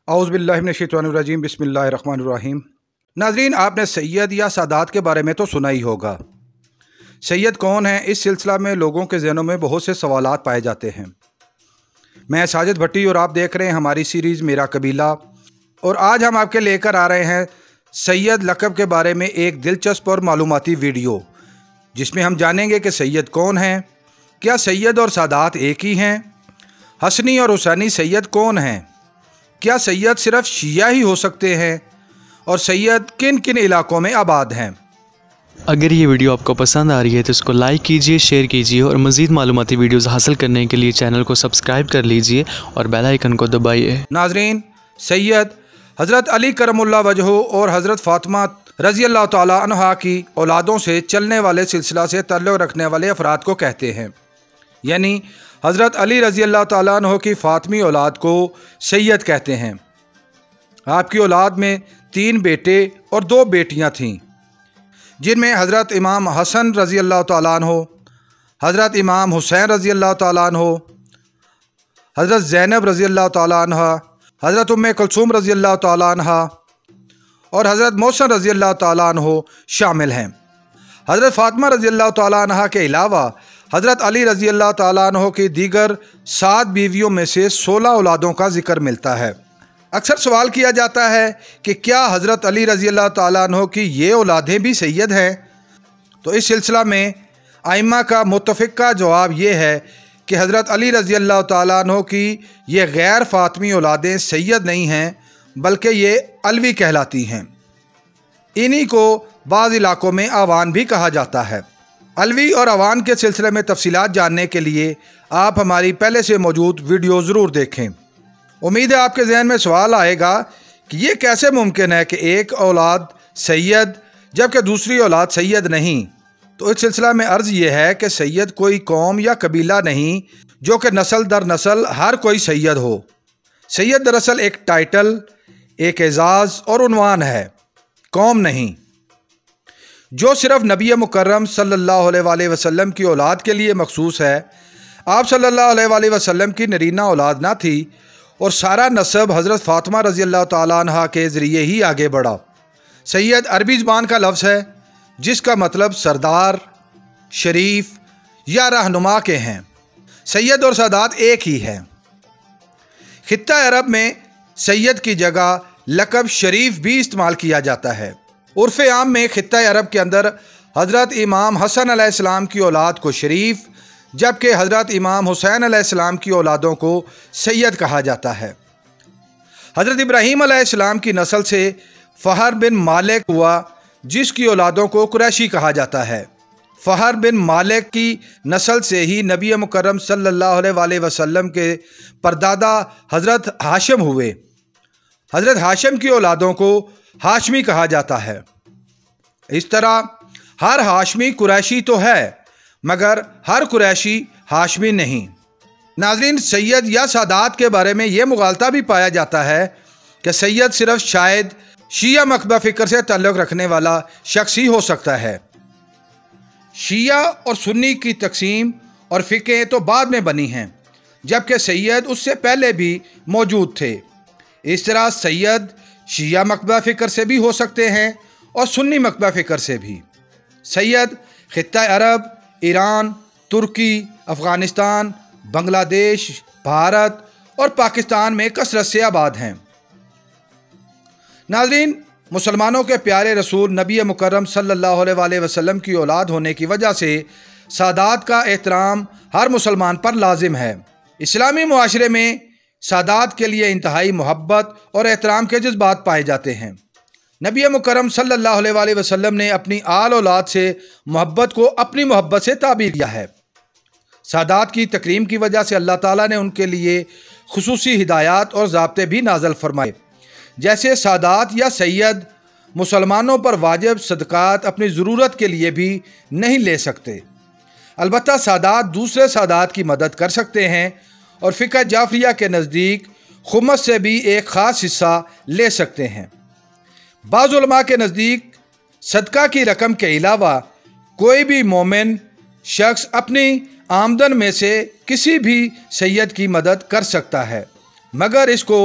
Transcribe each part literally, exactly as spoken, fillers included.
औज़ुबिल्लाहि मिनश्शैतानिर्रजीम बिस्मिल्लाहिर्रहमानिर्रहीम। नाज़रीन, आपने सैयद या सादात के बारे में तो सुना ही होगा। सैयद कौन है, इस सिलसिला में लोगों के ज़हनों में बहुत से सवालात पाए जाते हैं। मैं साजिद भट्टी और आप देख रहे हैं हमारी सीरीज़ मेरा कबीला, और आज हम आपके लेकर आ रहे हैं सैयद लक़ब के बारे में एक दिलचस्प और मालूमाती वीडियो, जिसमें हम जानेंगे कि सैयद कौन हैं, क्या सैयद और सादात एक ही हैं, हसनी और हुसैनी सैयद कौन हैं, क्या सैयद सिर्फ शिया ही हो सकते हैं, और सैयद किन किन इलाकों में आबाद हैं। अगर ये वीडियो आपको पसंद आ रही है तो इसको लाइक कीजिए, शेयर कीजिए और मज़ीद मालूमाती वीडियोज़ हासिल करने के लिए चैनल को सब्सक्राइब कर लीजिए और बेल आइकन को दबाइए। नाज़रीन, सैयद हज़रत अली करमुल्लाह वजहू और हज़रत फ़ातिमा रज़ी अल्लाह ताला अन्हा की औलादों से चलने वाले सिलसिला से ताल्लुक़ रखने वाले अफराद को कहते हैं। यानी हज़रत अली रज़ी अल्लाह ताला अन्हु की फ़ातिमी औलाद को सैयद कहते हैं। आपकी औलाद में तीन बेटे और दो बेटियां थीं, जिनमें हज़रत इमाम हसन रज़ी अल्लाह ताला अन्हु, हज़रत इमाम हुसैन रज़ी अल्लाह ताला अन्हु, हज़रत ज़ैनब रज़ी अल्लाह ताला अन्हा, हज़रत उम्मे कुलसूम रज़ी अल्लाह ताला अन्हा और हज़रत मोहसिन रज़ी अल्लाह ताला अन्हु शामिल हैं। हज़रत फ़ातिमा रज़ी अल्लाह ताला अन्हा के अलावा हज़रत अली रज़ी अल्लाह ताला अन्हु की दीगर सात बीवियों में से सोलह औलादों का जिक्र मिलता है। अक्सर सवाल किया जाता है कि क्या हज़रत अली रज़ी अल्लाह ताला अन्हु की ये औलादें भी सैयद हैं। तो इस सिलसिला में आइम्मा का मुत्तफ़िक़ा जवाब ये है कि हज़रत अली रज़ी अल्लाह ताला अन्हु की ये गैर फ़ातिमी औलादें सैयद नहीं हैं, बल्कि ये अलवी कहलाती हैं। इन्हीं को बाज़ इलाकों में आवान भी कहा जाता है। अलवी और आवान के सिलसिले में तफसीलात जानने के लिए आप हमारी पहले से मौजूद वीडियो ज़रूर देखें। उम्मीद है आपके जहन में सवाल आएगा कि ये कैसे मुमकिन है कि एक औलाद सैयद जबकि दूसरी औलाद सैयद नहीं। तो इस सिलसिला में अर्ज़ ये है कि सैयद कोई कौम या कबीला नहीं जो कि नस्ल दर नस्ल हर कोई सैयद हो। सैयद दरअसल एक टाइटल, एक एजाज़ और उन्वान है, कौम नहीं, जो सिर्फ नबी मुकर्रम सल्लल्लाहु अलैहि वसल्लम की औलाद के लिए मखसूस है। आप सल्लल्लाहु अलैहि वसल्लम की नरीना औलाद ना थी और सारा नसब हज़रत फ़ातिमा रज़ी अल्लाह ताला अन्हा के ज़रिए ही आगे बढ़ा। सैयद अरबी ज़बान का लफ्ज़ है जिसका मतलब सरदार, शरीफ या रहनुमा के हैं। सैयद और सादात एक ही है। खित्ता अरब में सैयद की जगह लक़ब शरीफ भी इस्तेमाल किया जाता है। उर्फ़ आम में खित्ता अरब के अंदर हज़रत इमाम हसन अलैहिस्सलाम की औलाद को शरीफ, जबकि हज़रत इमाम हुसैन अलैहिस्सलाम की औलादों को सैयद कहा जाता है। हज़रत इब्राहीम अलैहिस्सलाम की नस्ल से फ़हर बिन मालिक हुआ, जिसकी औलादों को कुरैशी कहा जाता है। फ़हर बिन मालिक की नस्ल से ही नबी मुकर्रम सल्लल्लाहु अलैहि वसल्लम के परदादा हज़रत हाशिम हुए। हज़रत हाशिम की औलादों को हाशमी कहा जाता है। इस तरह हर हाशमी कुरैशी तो है, मगर हर कुरैशी हाशमी नहीं। नाज़रीन, सैयद या सादात के बारे में ये मुगालता भी पाया जाता है कि सैयद सिर्फ शायद शिया मकबा फ़िक्र से ताल्लुक़ रखने वाला शख्स ही हो सकता है। शिया और सुन्नी की तकसीम और फ़िक़ें तो बाद में बनी हैं, जबकि सैयद उससे पहले भी मौजूद थे। इस तरह सैयद शिया मकबा फ़िक्र से भी हो सकते हैं और सुन्नी मकबा फ़िक्र से भी। सैयद खित्ता अरब, ईरान, तुर्की, अफ़गानिस्तान, बांग्लादेश, भारत और पाकिस्तान में कसरत से आबाद हैं। नाज़रीन, मुसलमानों के प्यारे रसूल नबी मुकर्रम सल्लल्लाहु अलैहि वसल्लम की औलाद होने की वजह से सादात का एहतराम हर मुसलमान पर लाजिम है। इस्लामी मुआशरे में सादात के लिए इंतहाई मोहब्बत और एहतराम के जज्बात पाए जाते हैं। नबी मुकर्रम सल्लल्लाहु अलैहि वसल्लम ने अपनी आल औलाद से मोहब्बत को अपनी मोहब्बत से ताबीर किया है। सादात की तकरीम की वजह से अल्लाह ताला ने उनके लिए खुसूसी हिदायत और ज़ाब्ते भी नाज़िल फरमाए। जैसे सादात या सैयद मुसलमानों पर वाजिब सदक़ात अपनी ज़रूरत के लिए भी नहीं ले सकते। अलबत्ता सादात दूसरे सादात की मदद कर सकते हैं और फ़िक़्ह जाफ़रिया के नज़दीक खुमस से भी एक ख़ास हिस्सा ले सकते हैं। बाज़ उलमा के नज़दीक सदका की रकम के अलावा कोई भी मोमिन शख्स अपनी आमदन में से किसी भी सैयद की मदद कर सकता है, मगर इसको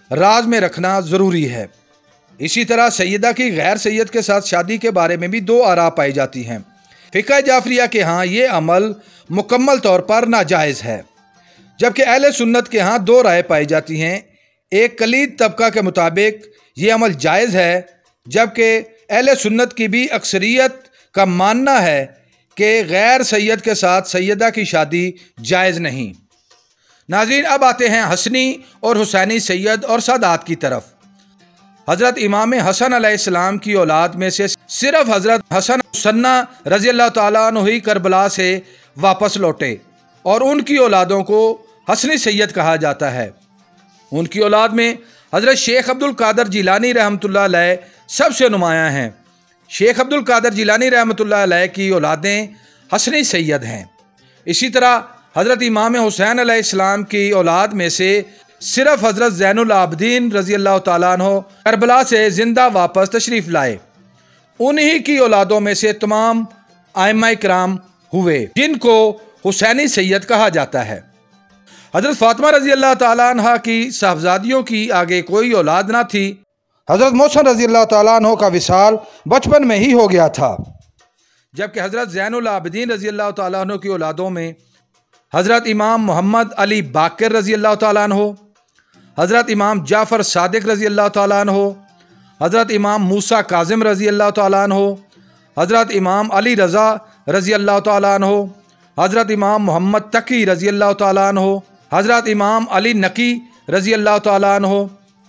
राज में रखना ज़रूरी है। इसी तरह सैयदा की गैर सैयद के साथ शादी के बारे में भी दो आरा पाई जाती हैं। फ़िक़्ह जाफरिया के यहाँ ये अमल मुकम्मल तौर पर नाजायज़ है, जबकि अहले सुन्नत के यहाँ दो राय पाई जाती हैं। एक कलीद तबका के मुताबिक ये अमल जायज़ है, जबकि अहले सुन्नत की भी अक्सरियत का मानना है कि गैर सैयद के साथ सैयदा की शादी जायज़ नहीं। नाज़रीन, अब आते हैं हसनी और हुसैनी सैयद और सादात की तरफ। हज़रत इमाम हसन अलैहिस्सलाम की औलाद में से सिर्फ हज़रत हसन सन्ना रज़ी अल्लाह ताला अन्हु ही करबला से वापस लौटे और उनकी औलादों को हसनी सैयद कहा जाता है। उनकी औलाद में हज़रत शेख अब्दुल कादर जिलानी रहमतुल्लाह अलैह सबसे नुमायाँ हैं। शेख अब्दुल कादर जिलानी रहमतुल्लाह अलैह की औलादें हसनी सैयद हैं। इसी तरह हज़रत इमाम हुसैन अलैहिस्सलाम की औलाद में से सिर्फ हज़रत ज़ैनुल आबदीन रज़ी अल्लाह ताला अन्हु करबला से ज़िंदा वापस तशरीफ़ लाए। उन्हीं की औलादों में से तमाम आइम्मा इकराम हुए, जिनको हुसैनी सैयद कहा जाता है। हज़रत फ़ातिमा रज़ी अल्लाह ताला अन्हा की साहबजादियों की आगे कोई औलाद ना थी। हज़रत मोहसिन रज़ी अल्लाह ताला अन्हु का विसाल बचपन में ही हो गया था, जबकि हज़रत ज़ैनुल आबदीन रज़ी अल्लाह ताला अन्हु की औलादों में हज़रत इमाम मोहम्मद अली बाकर रज़ी अल्लाह ताला अन्हु, हज़रत इमाम जाफ़र सादिक रज़ी अल्लाह ताला अन्हु, हज़रत इमाम मूसा काज़िम रज़ी अल्लाह ताला अन्हु, हज़रत इमाम अली रज़ा रज़ी अल्लाह ताला अन्हु, हज़रत इमाम मोहम्मद तकी रज़ी अल्लाह ताला अन्हु, हज़रत इमाम अली नकी रज़ी अल्लाह ताला अन्हु,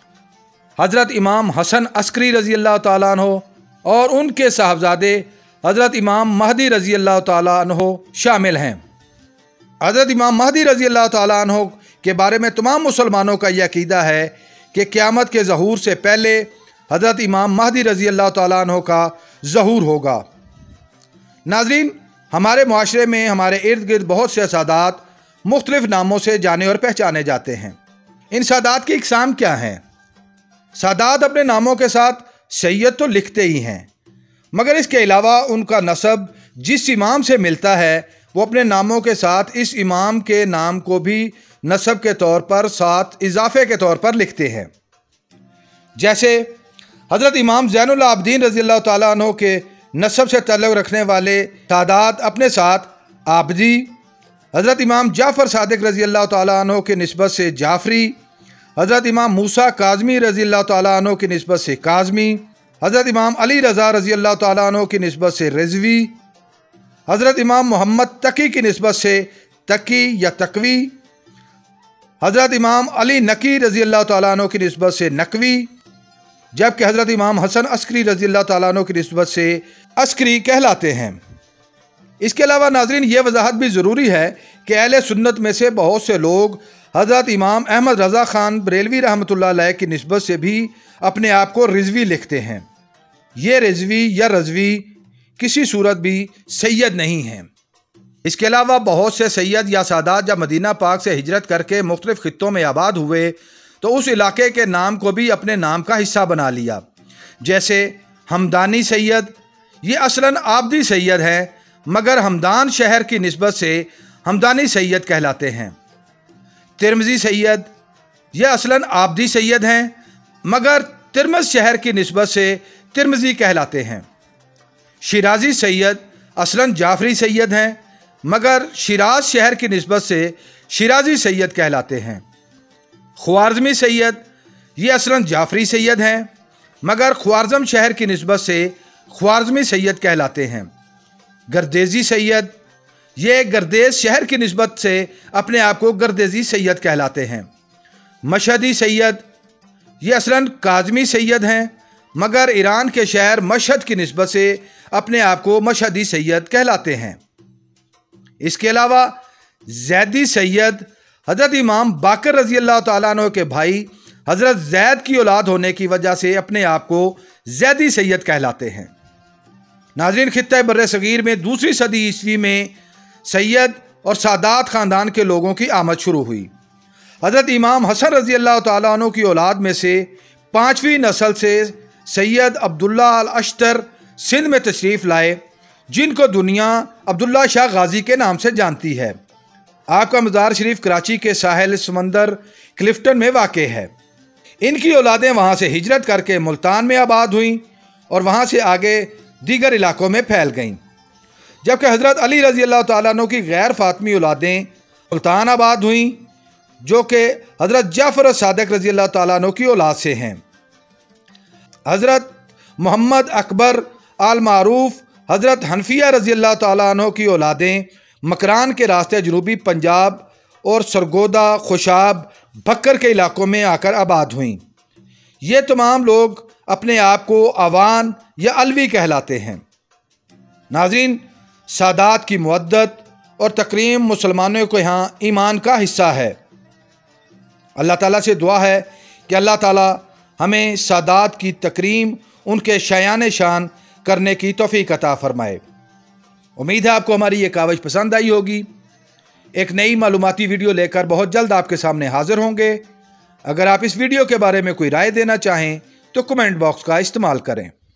हज़रत इमाम हसन अस्करी रज़ी अल्लाह ताला अन्हु और उनके साहबजादे हज़रत इमाम महदी रज़ी अल्लाह ताला अन्हु शामिल हैं। हज़रत इमाम महदी रज़ी अल्लाह ताला अन्हु के बारे में तमाम मुसलमानों का यह अक़ीदा है कि क़यामत के ज़हूर से पहले हज़रत इमाम महदी रज़ी अल्लाह ताला अन्हु का ज़हूर होगा। नाज़रीन, हमारे माशरे में हमारे इर्द गिर्द बहुत से सादात मुख्तलिफ़ नामों से जाने और पहचाने जाते हैं। इन सादात की इक़साम क्या हैं? सादात अपने नामों के साथ सैयद तो लिखते ही हैं, मगर इसके अलावा उनका नसब जिस इमाम से मिलता है वो अपने नामों के साथ इस इमाम के नाम को भी नसब के तौर पर साथ इजाफे के तौर पर लिखते हैं। जैसे हज़रत इमाम ज़ैनुल आबदीन रज़ी अल्लाह ताला अन्हु के नसब से ताल्लुक़ रखने वाले सादात अपने साथ आबदी, हज़रत इमाम जाफ़र सादिक रज़ी अल्लाह ताला अन्हु की निस्बत से जाफ़री, हज़रत इमाम मूसा काज़मी रज़ी अल्लाह ताला अन्हु की निस्बत से काज़मी, हज़रत इमाम अली रज़ा रज़ी अल्लाह ताला अन्हु की निस्बत से रिज़वी, हज़रत इमाम मोहम्मद तकी की निस्बत से तकी या तकवी, हज़रत इमाम अली नकी रज़ी अल्लाह ताला अन्हु की निस्बत से नकवी, जबकि हज़रत इमाम हसन अस्करी रज़ी अल्लाह ताला अन्हु की निस्बत से अस्करी कहलाते हैं। इसके अलावा नाज़रीन, ये वजाहत भी ज़रूरी है कि अहले सुन्नत में से बहुत से लोग हज़रत इमाम अहमद रज़ा ख़ान बरेलवी रहमतुल्लाह अलैह की निस्बत से भी अपने आप को रिज़वी लिखते हैं। ये रिज़वी या रज़वी किसी सूरत भी सैयद नहीं हैं। इसके अलावा बहुत से सैयद या सादात जब मदीना पाक से हिजरत करके मुख्तलिफ़ खित्तों में आबाद हुए तो उस इलाके के नाम को भी अपने नाम का हिस्सा बना लिया। जैसे हमदानी सैयद, ये असलन आबदी सैयद हैं, मगर हमदान शहर की निस्बत से हमदानी सैयद कहलाते हैं। तिरमिज़ी सैयद, ये असलन आबदी सैयद हैं, मगर तिरमिज़ शहर की निस्बत से तिरमिज़ी कहलाते हैं। शिराज़ी सैयद असलन जाफ़री सैयद हैं, मगर शिराज शहर की निस्बत से शिराज़ी सैयद कहलाते हैं। ख्वारज़मी सैयद, ये असलन जाफ़री सैयद हैं, मगर ख्वारज़म शहर की निस्बत से ख्वारज़मी सैयद कहलाते हैं। गर्देज़ी सैयद, ये गर्देज़ शहर की निस्बत से अपने आप को गर्देज़ी सैयद कहलाते हैं। मशहदी सैयद, ये असलन काज़मी सैयद हैं, मगर ईरान के शहर मशहद की निस्बत से अपने आप को मशहदी सैयद कहलाते हैं। इसके अलावा ज़ैदी सैयद हज़रत इमाम बाकर रज़ी अल्लाह ताला अन्हु के भाई हज़रत ज़ैद की औलाद होने की वजह से अपने आप को ज़ैदी सैयद कहलाते हैं। नाज़रीन, खित्ता बर्र सगीर में दूसरी सदी ईस्वी में सैयद और सादात ख़ानदान के लोगों की आमद शुरू हुई। हज़रत इमाम हसन रज़ी अल्लाह ताला अन्हु की औलाद में से पाँचवीं नस्ल से सैयद अब्दुल्ला अल अश्तर सिंध में तशरीफ़ लाए, जिनको दुनिया अब्दुल्ला शाह गाजी के नाम से जानती है। आपका मज़ार शरीफ कराची के साहिल समंदर क्लिफ्टन में वाक़ है। इनकी औलादें वहाँ से हिजरत करके मुल्तान में आबाद हुईं और वहाँ से आगे दीगर इलाकों में फैल गईं, जबकि हज़रत अली रज़ी अल्लाह तआला अन्हु की गैर फातमी औलादें मुल्तान आबाद हुईं, जो कि हज़रत जाफ़र सादिक़ रज़ी अल्लाह तआला अन्हु की औलाद से हैं। हज़रत मोहम्मद अकबर आल मारूफ हज़रत हनफिया रज़ी अल्लाह तआला अन्हु की औलादें मकरान के रास्ते जनूबी पंजाब और सरगोदा, खुशाब, बक्कर के इलाकों में आकर आबाद हुईं। ये तमाम लोग अपने आप को अवान या अलवी कहलाते हैं। नाज़रीन, सादात की मुअद्दत और तकरीम मुसलमानों के यहाँ ईमान का हिस्सा है। अल्लाह ताला से दुआ है कि अल्लाह ताला हमें सादात की तकरीम उनके शायान शान करने की तौफीक अता फरमाए। उम्मीद है आपको हमारी ये काविश पसंद आई होगी। एक नई मालूमाती वीडियो लेकर बहुत जल्द आपके सामने हाजिर होंगे। अगर आप इस वीडियो के बारे में कोई राय देना चाहें तो कमेंट बॉक्स का इस्तेमाल करें।